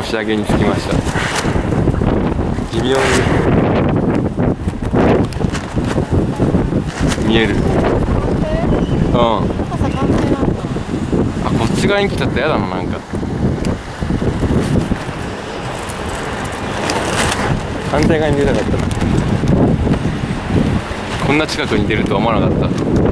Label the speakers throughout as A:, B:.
A: 仕上げに着きました。微妙に見える。うん。あ、こっち側に来ちゃったらやだな、なんか。反対側に出たかったな。こんな近くに出るとは思わなかった。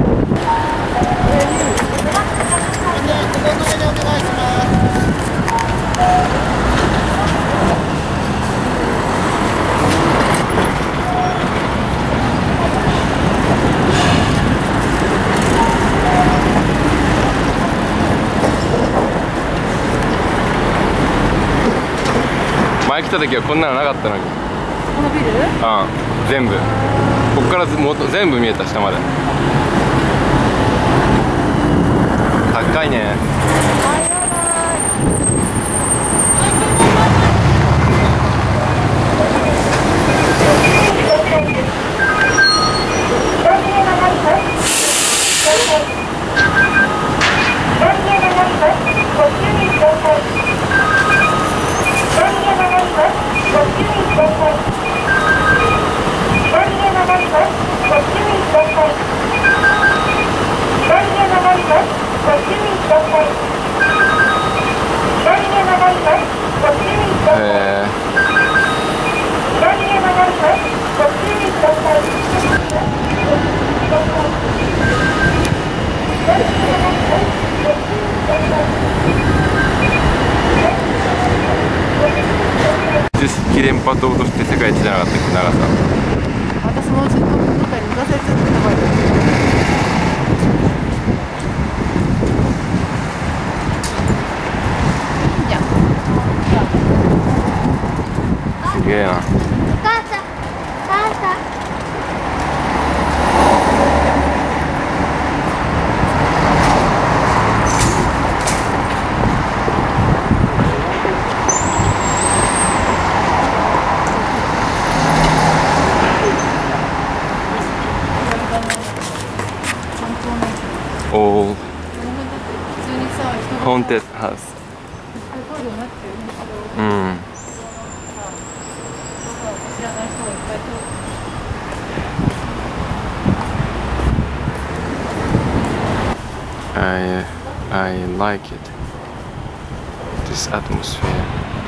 A: 前来た時はこんなのなかったのに。
B: このビル？
A: うん、全部。こっからも全部見えた、下まで。高いね。非電波塔として世界一じゃなかったっけ、長さ。
B: 私もずっとどっかに抜かされちゃってたから。
A: すげえな。オーホーンテッドハウス。うん。I like it. This atmosphere.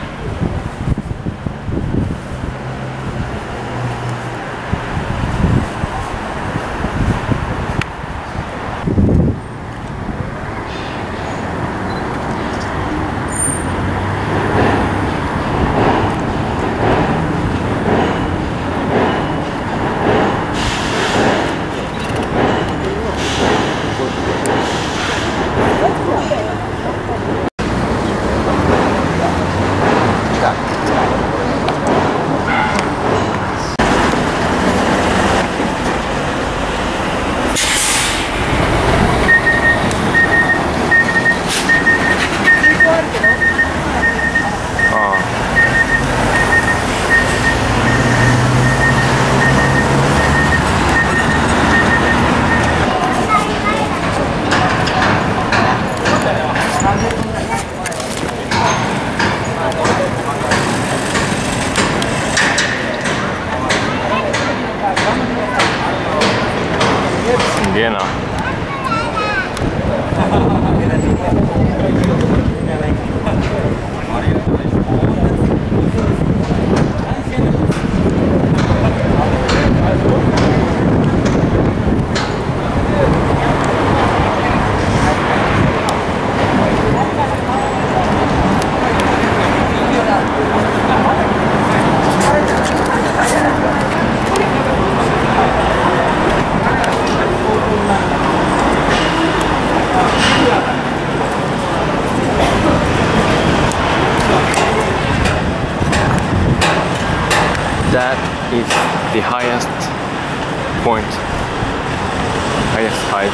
A: すげえな。That is the highest point, highest height.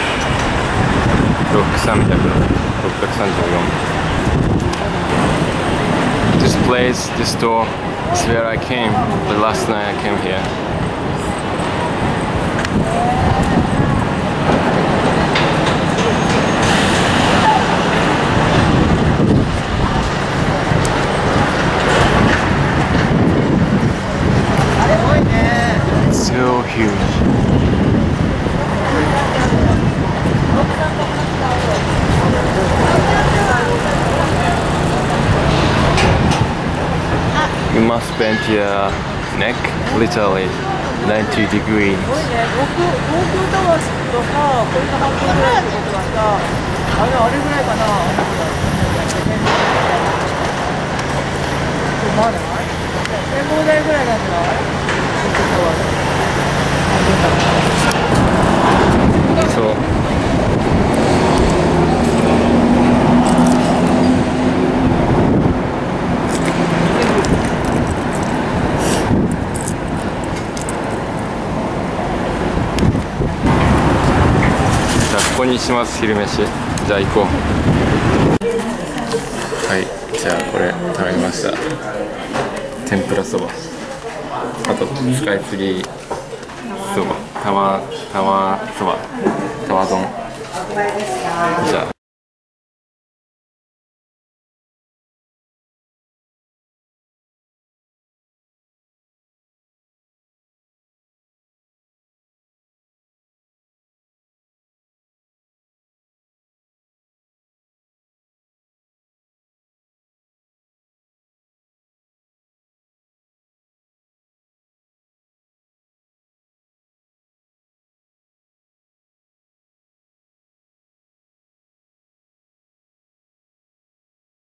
A: 634. This place, this store is where I came the last night I came here. must bend your neck literally 90 degrees.
B: すごいね、東京タワーとさ、これが半分ぐらいってことはさ、あれぐらいかな、思わない？展望台ぐらいなんじゃない？東京タワー
A: そうじゃあここにします、昼飯。じゃあ行こう。はい、じゃあこれ食べました。天ぷらそば、あとスカイツリーそば、玉そば、玉丼。じゃあ